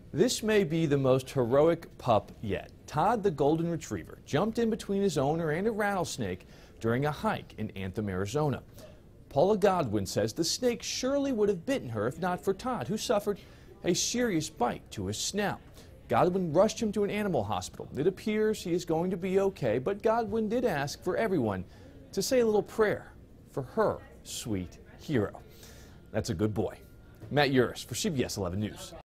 This may be the most heroic pup yet. Todd the Golden Retriever jumped in between his owner and a rattlesnake during a hike in Anthem, Arizona. Paula Godwin says the snake surely would have bitten her if not for Todd, who suffered a serious bite to his snout. Godwin rushed him to an animal hospital. It appears he is going to be okay, but Godwin did ask for everyone to say a little prayer for her sweet hero. That's a good boy. Matt Yurus for CBS 11 News.